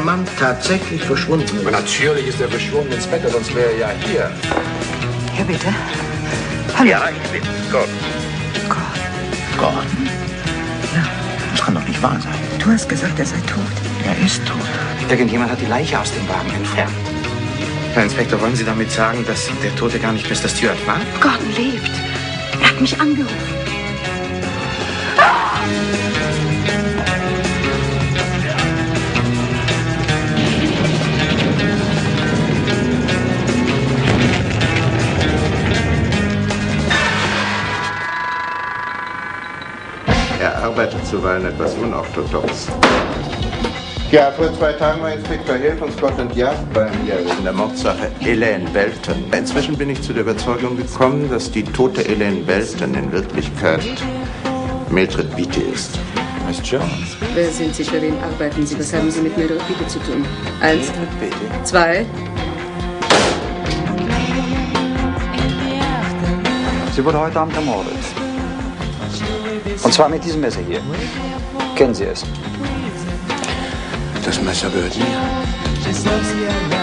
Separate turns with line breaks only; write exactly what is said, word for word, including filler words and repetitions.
Mann tatsächlich verschwunden ist?
Natürlich ist er verschwunden, Inspektor, sonst wäre er ja hier.
Ja, bitte. Hallo.
Ja, ich bin Gordon.
Gott.
Gordon?
Ja.
Das kann doch nicht wahr sein.
Du hast gesagt, er sei tot.
Er ist tot.
Irgendjemand hat die Leiche aus dem Wagen entfernt. Herr Inspektor, wollen Sie damit sagen, dass der Tote gar nicht Mister Stewart war?
Gordon lebt. Er hat mich angerufen.
Er arbeitet zuweilen etwas unorthodox. Ja, vor zwei Tagen war Inspektor Hill von Scotland Yard bei mir wegen der Mordsache Elaine Belton. Inzwischen bin ich zu der Überzeugung gekommen, dass die tote Elaine Belton in Wirklichkeit Mildred Beatty ist.
Miss Jones.
Wer sind Sie? Für wen arbeiten Sie? Was haben Sie mit Mildred Beatty zu tun? Eins, zwei.
Sie wurde heute Abend ermordet. Und zwar mit diesem Messer hier. Kennen Sie es?
Das Messer gehört mir.